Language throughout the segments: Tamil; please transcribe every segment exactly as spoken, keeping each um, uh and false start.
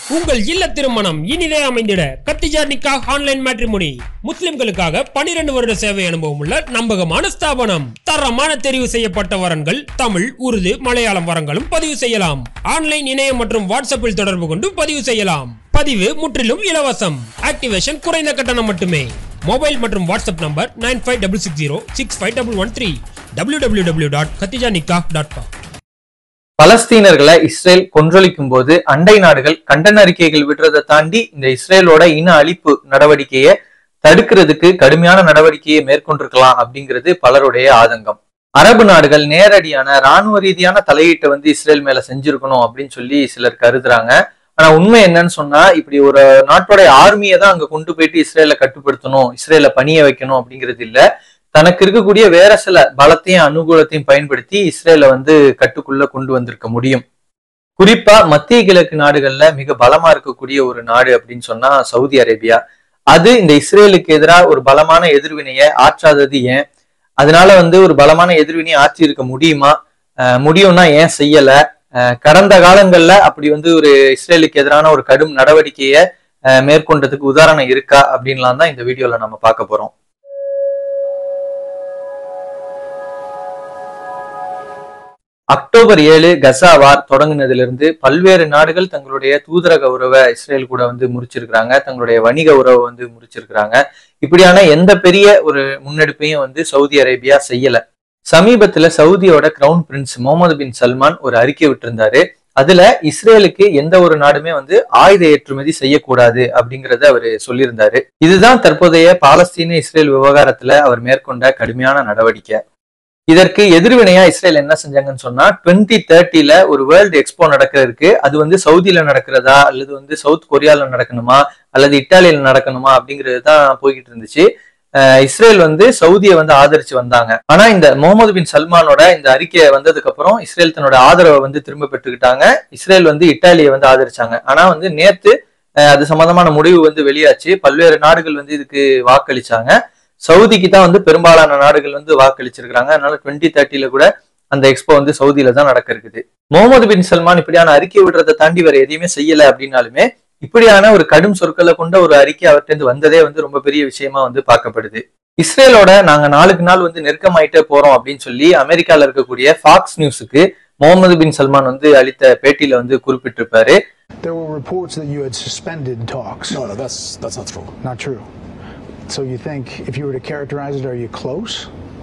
உங்கள் இல்ல திருமணம் இனிதே அமைந்திட கத்திஜா நிக்காஹ் ஆன்லைன் மேட்ரிமோனி முஸ்லிம்களுக்காக பனிரெண்டு வருட சேவை அனுபவம் உள்ள நம்பகமான ஸ்தாபனம். தரமான தெரிவு செய்யப்பட்ட வரன்கள் தமிழ், உருது, மலையாளம் வரங்களும் பதிவு செய்யலாம். ஆன்லைன் இணையம் மற்றும் வாட்ஸ்அப்பில் தொடர்பு கொண்டு பதிவு செய்யலாம். பதிவு முற்றிலும் இலவசம். ஆக்டிவேஷன் குறைந்த கட்டணம் மட்டுமே. மொபைல் மற்றும் WhatsApp number nine five six six zero six five one one three W W W dot Khadija Nikah dot com. பலஸ்தீனர்களை இஸ்ரேல் கொன்றொழிக்கும் போது அண்டை நாடுகள் கண்டன அறிக்கைகள் விடுறதை தாண்டி இந்த இஸ்ரேலோட இன அழிப்பு நடவடிக்கையை தடுக்கிறதுக்கு கடுமையான நடவடிக்கையை மேற்கொண்டிருக்கலாம் அப்படிங்கிறது பலருடைய ஆதங்கம். அரபு நாடுகள் நேரடியான ராணுவ ரீதியான தலையீட்டை வந்து இஸ்ரேல் மேல செஞ்சிருக்கணும் அப்படின்னு சொல்லி சிலர் கருதுறாங்க. ஆனா உண்மை என்னன்னு சொன்னா, இப்படி ஒரு நாட்டோடைய ஆர்மியை தான் அங்க கொண்டு போயிட்டு இஸ்ரேலை கட்டுப்படுத்தணும், இஸ்ரேலை பணிய வைக்கணும் அப்படிங்கிறது இல்ல. தனக்கு இருக்கக்கூடிய வேற சில பலத்தையும் அனுகூலத்தையும் பயன்படுத்தி இஸ்ரேலை வந்து கட்டுக்குள்ள கொண்டு வந்திருக்க முடியும். குறிப்பா மத்திய கிழக்கு நாடுகள்ல மிக பலமா இருக்கக்கூடிய ஒரு நாடு அப்படின்னு சொன்னா சவுதி அரேபியா. அது இந்த இஸ்ரேலுக்கு எதிராக ஒரு பலமான எதிர்வினையை ஆற்றாதது ஏன்? அதனால வந்து ஒரு பலமான எதிர்வினையை ஆற்றி இருக்க முடியுமா? அஹ் முடியும்னா ஏன் செய்யல? அஹ் கடந்த காலங்கள்ல அப்படி வந்து ஒரு இஸ்ரேலுக்கு எதிரான ஒரு கடும் நடவடிக்கையை அஹ் மேற்கொண்டதுக்கு உதாரணம் இருக்கா அப்படின்லாம் தான் இந்த வீடியோல நம்ம பார்க்க போறோம். அக்டோபர் ஏழு கசா வார் தொடங்கினதிலிருந்து பல்வேறு நாடுகள் தங்களுடைய தூதரக உறவை இஸ்ரேல் கூட வந்து முறிச்சிருக்கிறாங்க, தங்களுடைய வணிக உறவை வந்து முறிச்சிருக்கிறாங்க. இப்படியான எந்த பெரிய ஒரு முன்னெடுப்பையும் வந்து சவுதி அரேபியா செய்யல. சமீபத்துல சவுதியோட crown prince Mohammed bin Salman ஒரு அறிக்கை விட்டிருந்தாரு. அதுல இஸ்ரேலுக்கு எந்த ஒரு நாடுமே வந்து ஆயுத ஏற்றுமதி செய்யக்கூடாது அப்படிங்கறத அவரு சொல்லியிருந்தாரு. இதுதான் தற்போதைய பாலஸ்தீன இஸ்ரேல் விவகாரத்துல அவர் மேற்கொண்ட கடுமையான நடவடிக்கை. இதற்கு எதிர்வினையா இஸ்ரேல் என்ன செஞ்சாங்கன்னு சொன்னா, டுவெண்ட்டி தேர்ட்டில ஒரு வேர்ல்டு எக்ஸ்போ நடக்கிறதுக்கு, அது வந்து சவுதியில நடக்கிறதா அல்லது வந்து சவுத் கொரியால நடக்கணுமா அல்லது இட்டாலியில நடக்கணுமா அப்படிங்கிறது தான் போய்கிட்டு இருந்துச்சு. அஹ் இஸ்ரேல் வந்து சவுதியை வந்து ஆதரிச்சு வந்தாங்க. ஆனா இந்த முகமது பின் சல்மானோட இந்த அறிக்கை வந்ததுக்கு அப்புறம் இஸ்ரேல் தன்னோட ஆதரவை வந்து திரும்ப பெற்றுக்கிட்டாங்க. இஸ்ரேல் வந்து இட்டாலியை வந்து ஆதரிச்சாங்க. ஆனா வந்து நேத்து அது சம்பந்தமான முடிவு வந்து வெளியாச்சு. பல்வேறு நாடுகள் வந்து இதுக்கு வாக்களிச்சாங்க. சவுதிக்கு தான் வந்து பெரும்பாலான நாடுகள் வந்து வாக்களிச்சிருக்காங்க. அதனால டுவெண்ட்டி தேர்ட்டில கூட அந்த எக்ஸ்போ வந்து சவுதியில தான் நடக்க இருக்குது. முகமது பின் சல்மான் இப்படியான அறிக்கை விடுறதை தாண்டி வேற எதையுமே செய்யல அப்படின்னாலுமே, இப்படியான ஒரு கடும் சொற்களை கொண்ட ஒரு அறிக்கை அவர்கிட்ட வந்ததே வந்து ரொம்ப பெரிய விஷயமா வந்து பார்க்கப்படுது. இஸ்ரேலோட நாங்க நாளுக்கு நாள் வந்து நெருக்கமாயிட்டே போறோம் அப்படின்னு சொல்லி அமெரிக்கால இருக்கக்கூடிய ஃபாக்ஸ் நியூஸுக்கு முகமது பின் சல்மான் வந்து அளித்த பேட்டியில வந்து குறிப்பிட்டிருப்பாரு. There were reports that you had suspended talks. No, no, that's that's not true. Not true. So you think, if you were to characterize it, are you close?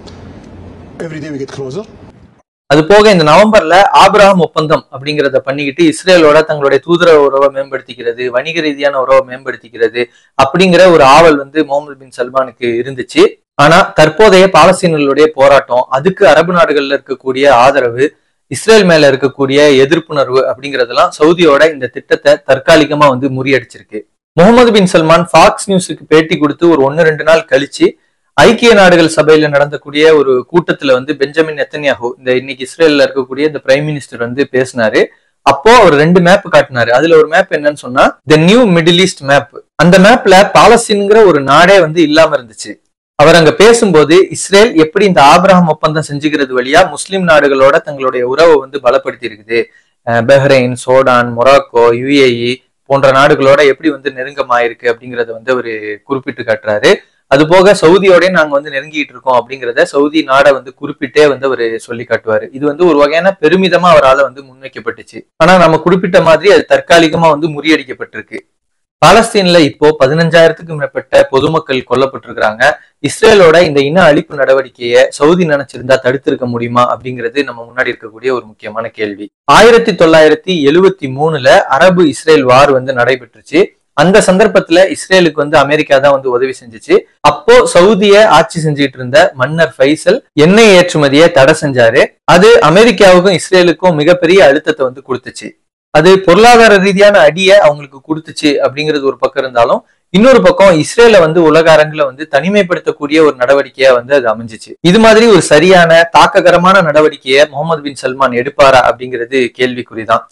Every day we get closer. அது போக இந்த நவம்பர்ல ஆபிரகாம் ஒப்பந்தம் அப்படிங்கிறத பண்ணிக்கிட்டு இஸ்ரேலோட தங்களுடைய தூதரக உறவை மேம்படுத்திக்கிறது, வணிக ரீதியான உறவை மேம்படுத்திக்கிறது அப்படிங்கிற ஒரு ஆவல் வந்து முகமது பின் சல்மானுக்கு இருந்துச்சு. ஆனா தற்போதைய பாலஸ்தீனர்களுடைய போராட்டம், அதுக்கு அரபு நாடுகள்ல இருக்கக்கூடிய ஆதரவு, இஸ்ரேல் மேல இருக்கக்கூடிய எதிர்ப்புணர்வு அப்படிங்கறதெல்லாம் சவுதியோட இந்த திட்டத்தை தற்காலிகமா வந்து முறியடிச்சிருக்கு. முகமது பின் சல்மான் ஃபாக்ஸ் நியூஸுக்கு பேட்டி கொடுத்து ஒரு ஒன்னு ரெண்டு நாள் கழிச்சு ஐக்கிய நாடுகள் சபையில நடந்தக்கூடிய ஒரு கூட்டத்துல வந்து பெஞ்சமின் நெத்தன்யாஹூ, இந்த இன்னைக்கு இஸ்ரேல்ல இருக்கக்கூடிய இந்த பிரைம் மினிஸ்டர் வந்து பேசினாரு. அப்போ அவர் ரெண்டு மேப் காட்டினாரு. அதுல ஒரு மேப் என்னன்னு சொன்னா the new Middle East map. அந்த மேப்ல பாலஸ்தீன்ங்கிற ஒரு நாடே வந்து இல்லாம இருந்துச்சு. அவர் அங்க பேசும்போது இஸ்ரேல் எப்படி இந்த ஆபிரகாம் ஒப்பந்தம் செஞ்சுக்கிறது வழியா முஸ்லிம் நாடுகளோட தங்களுடைய உறவை வந்து பலப்படுத்தி இருக்குது, பஹ்ரைன், சோடான், மொராக்கோ, யுஏஇ போன்ற நாடுகளோட எப்படி வந்து நெருங்கமாயிருக்கு அப்படிங்கறத வந்து அவரு குறிப்பிட்டு காட்டுறாரு. அது போக சவுதியோட நாங்க வந்து நெருங்கிட்டு இருக்கோம் அப்படிங்கிறத சவுதி நாடை வந்து குறிப்பிட்டே வந்து அவரு சொல்லி காட்டுவாரு. இது வந்து ஒரு வகையான பெருமிதமா அவரால் வந்து முன்வைக்கப்பட்டுச்சு. ஆனா நம்ம குறிப்பிட்ட மாதிரி அது தற்காலிகமா வந்து முறியடிக்கப்பட்டிருக்கு. பாலஸ்தீன்ல இப்போ பதினஞ்சாயிரத்துக்கும் மேற்பட்ட பொதுமக்கள் கொல்லப்பட்டிருக்கிறாங்க. இஸ்ரேலோட இந்த இன அழிப்பு நடவடிக்கையை சவுதி நினைச்சிருந்தா தடுத்திருக்க முடியுமா அப்படிங்கிறது நம்ம முன்னாடி இருக்கக்கூடிய ஒரு முக்கியமான கேள்வி. ஆயிரத்தி தொள்ளாயிரத்தி எழுவத்தி மூணுல அரபு இஸ்ரேல் வார் வந்து நடைபெற்றுச்சு. அந்த சந்தர்ப்பத்துல இஸ்ரேலுக்கு வந்து அமெரிக்கா தான் வந்து உதவி செஞ்சுச்சு. அப்போ சவுதிய ஆட்சி செஞ்சுட்டு இருந்த மன்னர் ஃபைசல் எண்ணெய் ஏற்றுமதியை தடை செஞ்சாரு. அது அமெரிக்காவுக்கும் இஸ்ரேலுக்கும் மிகப்பெரிய அழுத்தத்தை வந்து கொடுத்துச்சு. அது பொருளாதார ரீதியான அடியை அவங்களுக்கு கொடுத்துச்சு அப்படிங்கிறது ஒரு பக்கம் இருந்தாலும், இன்னொரு பக்கம் இஸ்ரேல வந்து உலக அரங்குல வந்து தனிமைப்படுத்தக்கூடிய ஒரு நடவடிக்கையா வந்து அது அமைஞ்சிச்சு. இது மாதிரி ஒரு சரியான தாக்ககரமான நடவடிக்கையை முகமது பின் சல்மான் எடுப்பாரா அப்படிங்கிறது கேள்விக்குறிதான்.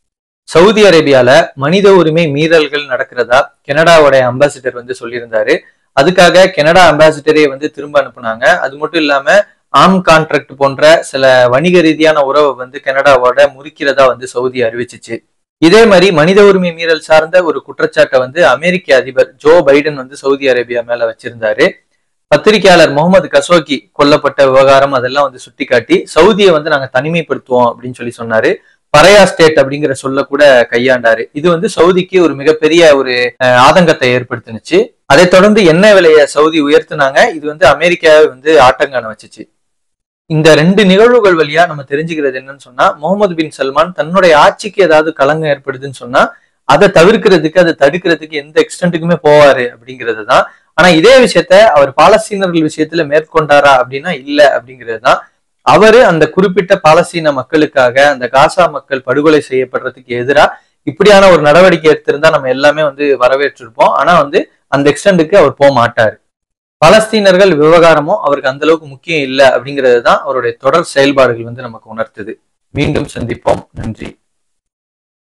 சவுதி அரேபியால மனித உரிமை மீறல்கள் நடக்கிறதா கனடாவோட அம்பாசிடர் வந்து சொல்லியிருந்தாரு. அதுக்காக கனடா அம்பாசிடரே வந்து திரும்ப அனுப்புனாங்க. அது மட்டும் இல்லாம ஆம் கான்ட்ராக்ட் போன்ற சில வணிக ரீதியான உறவை வந்து கனடாவோட முறிக்கிறதா வந்து சவுதி அறிவிச்சிச்சு. இதே மாதிரி மனித உரிமை மீறல் சார்ந்த ஒரு குற்றச்சாட்டை வந்து அமெரிக்க அதிபர் ஜோ பைடன் வந்து சவுதி அரேபியா மேல வச்சிருந்தாரு. பத்திரிகையாளர் முகமது கசோகி கொல்லப்பட்ட விவகாரம் அதெல்லாம் வந்து சுட்டி காட்டி சவுதியை வந்து நாங்க தனிமைப்படுத்துவோம் அப்படின்னு சொல்லி சொன்னாரு. பரையா ஸ்டேட் அப்படிங்கிற சொல்ல கூட கையாண்டாரு. இது வந்து சவுதிக்கு ஒரு மிகப்பெரிய ஒரு ஆதங்கத்தை ஏற்படுத்தினுச்சு. அதை தொடர்ந்து எண்ணெய் விலையை சவுதி உயர்த்தினாங்க. இது வந்து அமெரிக்காவை வந்து ஆட்டங்காண வச்சுச்சு. இந்த ரெண்டு நிகழ்வுகள் வழியா நம்ம தெரிஞ்சுக்கிறது என்னன்னு சொன்னா, முகமது பின் சல்மான் தன்னுடைய ஆட்சிக்கு ஏதாவது களங்கம் ஏற்படுதுன்னு சொன்னா அதை தவிர்க்கிறதுக்கு அதை தடுக்கிறதுக்கு எந்த எக்ஸ்டென்ட்டுக்குமே போவாரு அப்படிங்கிறது தான். ஆனா இதே விஷயத்த அவர் பாலஸ்தீனர்கள் விஷயத்துல மேற்கொண்டாரா அப்படின்னா இல்ல அப்படிங்கிறது தான். அவரு அந்த குறிப்பிட்ட பாலஸ்தீன மக்களுக்காக அந்த காசா மக்கள் படுகொலை செய்யப்படுறதுக்கு எதிராக இப்படியான ஒரு நடவடிக்கை எடுத்திருந்தா நம்ம எல்லாமே வந்து வரவேற்றிருப்போம். ஆனா வந்து அந்த எக்ஸ்டென்ட்டுக்கு அவர் போக மாட்டாரு. பாலஸ்தீனர்கள் விவகாரமும் அவருக்கு அந்த அளவுக்கு முக்கியம் இல்லை அப்படிங்கிறது தான் அவருடைய தொடர் செயல்பாடுகள் வந்து நமக்கு உணர்த்துது. மீண்டும் சந்திப்போம். நன்றி.